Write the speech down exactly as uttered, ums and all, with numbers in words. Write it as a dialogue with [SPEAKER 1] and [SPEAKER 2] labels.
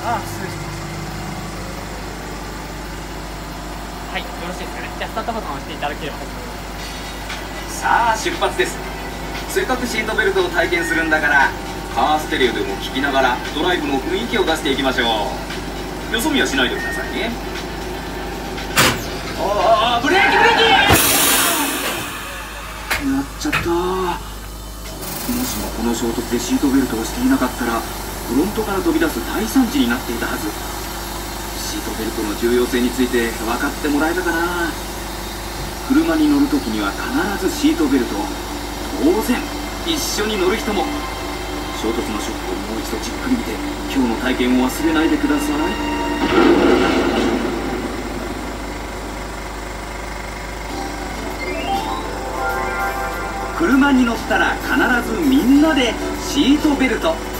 [SPEAKER 1] ああ、失礼します。はい、よろしいですかね。じゃあスタートボタンを押していただければ始まります。
[SPEAKER 2] さあ出発です。せっかくシートベルトを体験するんだから、カーステレオでも聞きながらドライブの雰囲気を出していきましょう。よそ見はしないでくださいね。ああ、ブレーキブレーキやっちゃった。もしもこの衝突でシートベルトをしていなかったら、フロントから飛び出す大惨事になっていたはず。シートベルトの重要性について分かってもらえたかな。車に乗るときには必ずシートベルトを、当然一緒に乗る人も。衝突のショックをもう一度じっくり見て、今日の体験を忘れないでください。車に乗ったら必ずみんなでシートベルト。